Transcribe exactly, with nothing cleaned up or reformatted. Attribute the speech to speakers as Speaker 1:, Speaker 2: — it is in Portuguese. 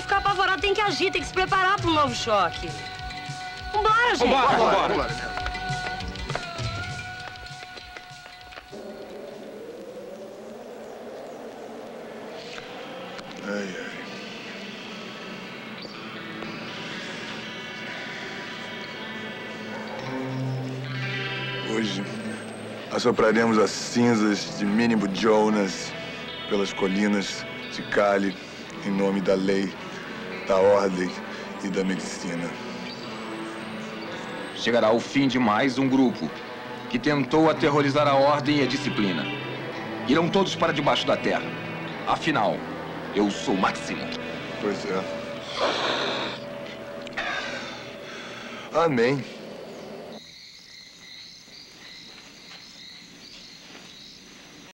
Speaker 1: ficar apavorado, tem que agir, tem que se preparar para um novo choque. Vambora, gente.
Speaker 2: Vambora, vambora. vambora.
Speaker 3: Ai, ai. Hoje, assopraremos as cinzas de Mínimo Jonas pelas colinas de Cali, em nome da lei, da ordem e da medicina.
Speaker 2: Chegará o fim de mais um grupo que tentou aterrorizar a ordem e a disciplina. Irão todos para debaixo da terra. Afinal, eu sou Máximo.
Speaker 3: Pois é. Amém.